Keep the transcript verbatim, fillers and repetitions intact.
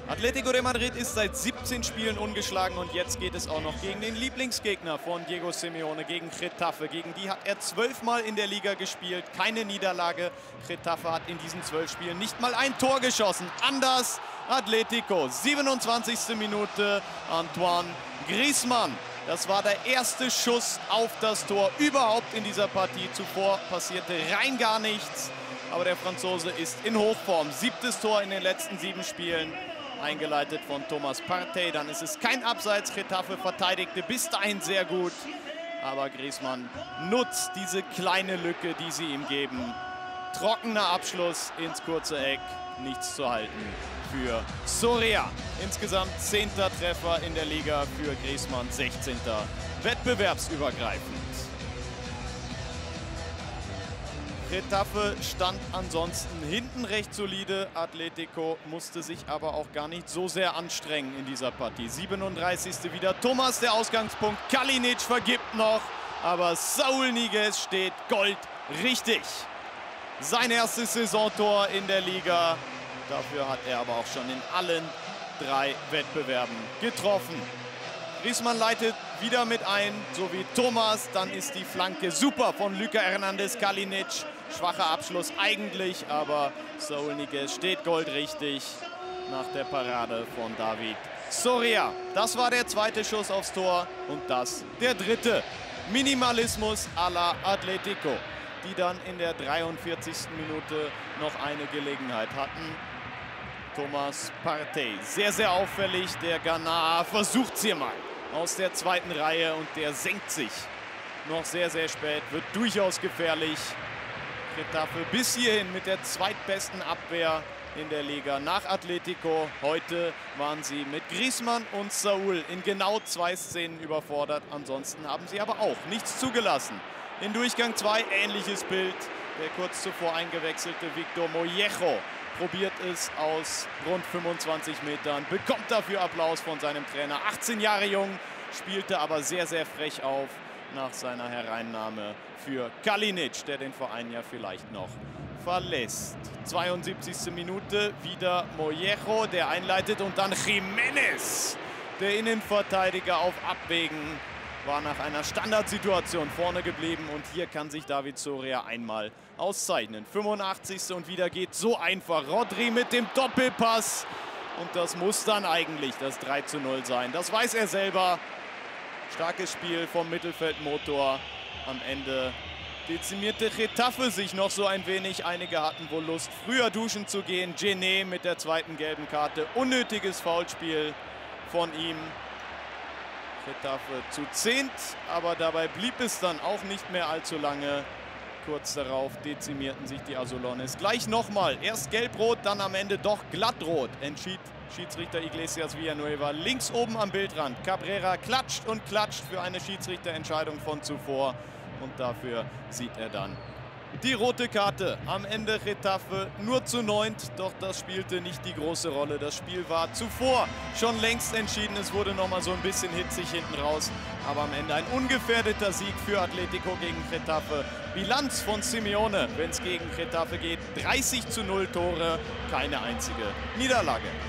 Atletico de Madrid ist seit siebzehn Spielen ungeschlagen und jetzt geht es auch noch gegen den Lieblingsgegner von Diego Simeone, gegen Getafe. Gegen die hat er zwölfmal in der Liga gespielt, keine Niederlage. Getafe hat in diesen zwölf Spielen nicht mal ein Tor geschossen. Anders Atletico, siebenundzwanzigste Minute, Antoine Griezmann. Das war der erste Schuss auf das Tor überhaupt in dieser Partie. Zuvor passierte rein gar nichts. Aber der Franzose ist in Hochform. Siebtes Tor in den letzten sieben Spielen. Eingeleitet von Thomas Partey. Dann ist es kein Abseits. Getafe verteidigte bis dahin sehr gut. Aber Griezmann nutzt diese kleine Lücke, die sie ihm geben. Trockener Abschluss ins kurze Eck. Nichts zu halten für Soria. Insgesamt zehnter Treffer in der Liga für Griezmann. sechzehnter wettbewerbsübergreifend. Getafe stand ansonsten hinten recht solide. Atletico musste sich aber auch gar nicht so sehr anstrengen in dieser Partie. siebenunddreißigste wieder Thomas, der Ausgangspunkt. Kalinic vergibt noch, aber Saúl Ñíguez steht goldrichtig. Sein erstes Saisontor in der Liga. Dafür hat er aber auch schon in allen drei Wettbewerben getroffen. Griezmann leitet wieder mit ein, so wie Thomas. Dann ist die Flanke super von Lucas Hernandez. Kalinic, schwacher Abschluss eigentlich, aber Saúl Ñíguez steht goldrichtig nach der Parade von David Soria. Das war der zweite Schuss aufs Tor und das der dritte. Minimalismus à la Atletico, die dann in der dreiundvierzigsten Minute noch eine Gelegenheit hatten. Thomas Partey, sehr, sehr auffällig. Der Ghana versucht es hier mal aus der zweiten Reihe und der senkt sich noch sehr, sehr spät. Wird durchaus gefährlich. Getafe bis hierhin mit der zweitbesten Abwehr in der Liga nach Atletico. Heute waren sie mit Griezmann und Saúl in genau zwei Szenen überfordert. Ansonsten haben sie aber auch nichts zugelassen. In Durchgang zwei ähnliches Bild. Der kurz zuvor eingewechselte Victor Mollejo probiert es aus rund fünfundzwanzig Metern, bekommt dafür Applaus von seinem Trainer. achtzehn Jahre jung, spielte aber sehr, sehr frech auf nach seiner Hereinnahme für Kalinic, der den Verein ja vielleicht noch verlässt. zweiundsiebzigste Minute, wieder Mollejo, der einleitet und dann Jiménez, der Innenverteidiger auf Abwägen, war nach einer Standardsituation vorne geblieben und hier kann sich David Soria einmal auszeichnen. fünfundachtzigste und wieder geht so einfach. Rodri mit dem Doppelpass und das muss dann eigentlich das drei zu null sein. Das weiß er selber. Starkes Spiel vom Mittelfeldmotor. Am Ende dezimierte Getafe sich noch so ein wenig. Einige hatten wohl Lust, früher duschen zu gehen. Gené mit der zweiten gelben Karte. Unnötiges Foulspiel von ihm. Getafe zu zehnt, aber dabei blieb es dann auch nicht mehr allzu lange. Kurz darauf dezimierten sich die Azulones. Gleich nochmal, erst gelb-rot, dann am Ende doch glattrot, entschied Schiedsrichter Iglesias Villanueva. Links oben am Bildrand, Cabrera klatscht und klatscht für eine Schiedsrichterentscheidung von zuvor. Und dafür sieht er dann die rote Karte. Am Ende Getafe nur zu neunt, doch das spielte nicht die große Rolle. Das Spiel war zuvor schon längst entschieden. Es wurde noch mal so ein bisschen hitzig hinten raus. Aber am Ende ein ungefährdeter Sieg für Atletico gegen Getafe. Bilanz von Simeone, wenn es gegen Getafe geht, dreißig zu null Tore, keine einzige Niederlage.